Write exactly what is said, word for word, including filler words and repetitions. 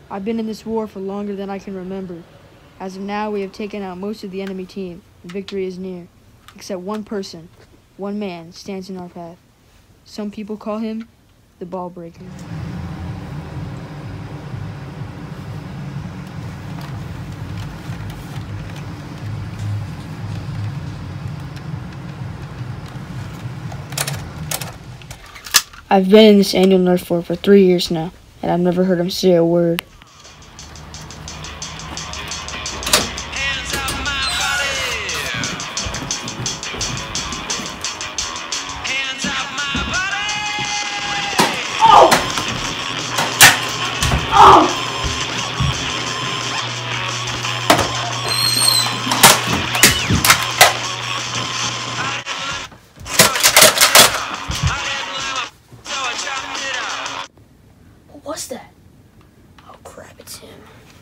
I've been in this war for longer than I can remember. As of now, we have taken out most of the enemy team, and victory is near. Except one person, one man, stands in our path. Some people call him the ball breaker. I've been in this annual nerf war for three years now, and I've never heard him say a word. Hands off my body. Hands off my body. Oh! Oh! What was that? Oh crap, it's him.